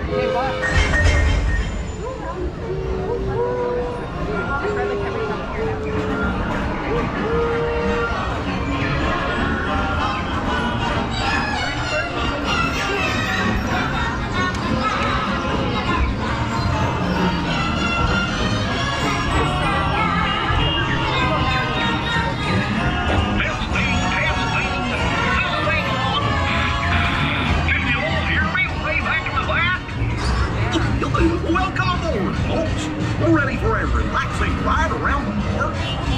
Welcome aboard, folks. We're ready for a relaxing ride around the park.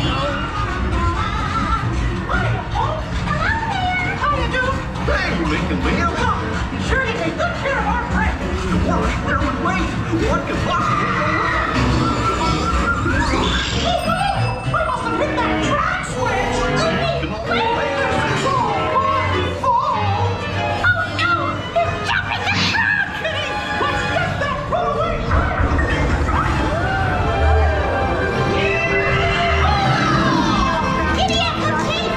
How you doing? Hey, Mick and Bill. You sure you take good care of our friends. We're right there with Wade. What could possibly go wrong? Oh, we must have hit that track switch. Come on, Wade. Oh no, they're jumping the track. Let's get that runaway. Giddy up, Protune.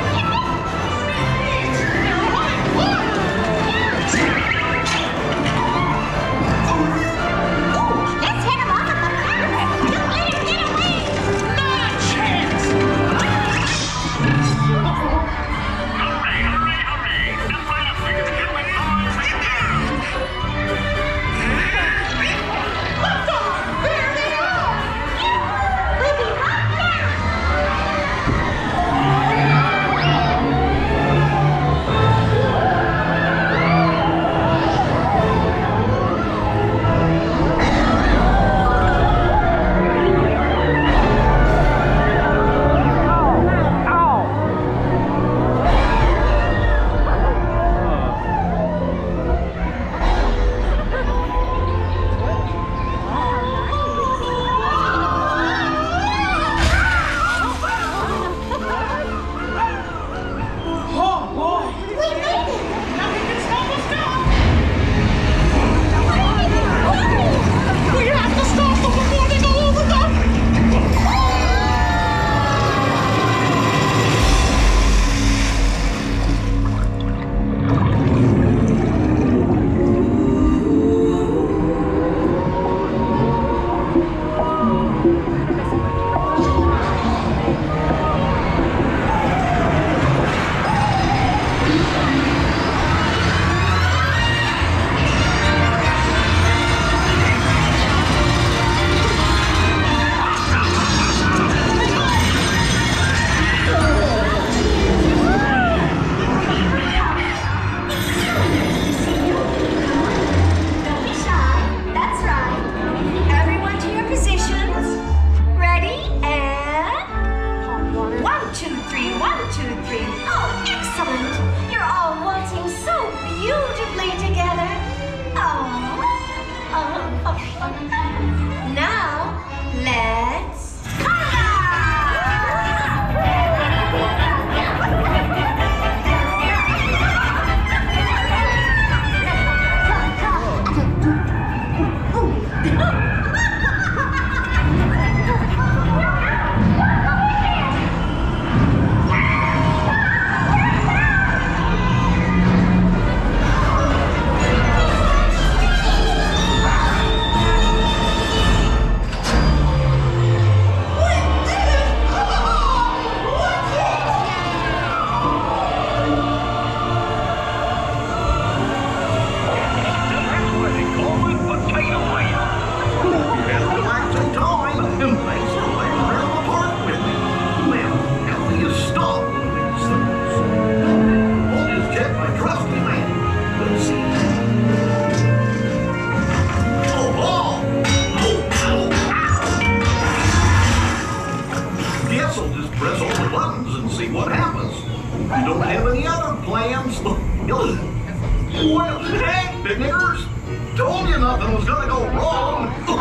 Let's hit him off at the back. Don't let him get away. Not a chance. Hooray! Step right up, ladies and gentlemen. There they are. We'll be right back. Oh boy! We made it! Nothing can stop us now! We have to stop them before they go over the... Don't be shy. That's right. Everyone to your positions. Ready? And... 1, 2, 3, 1, 2, 3. Oh, excellent. You're all waltzing so beautifully together. Oh. Now, let's... That's why they call it potato land. You had a relaxing time, and thanks for laying around the park with me. Well, how do you stop one of these things? I'll just check my trusty man. Let's see. Oh, ball! Oh, ow, ow! Guess I'll just press all the buttons and see what happens. You don't have any other plans? Well, heck, big niggers! Told you nothing was gonna go wrong.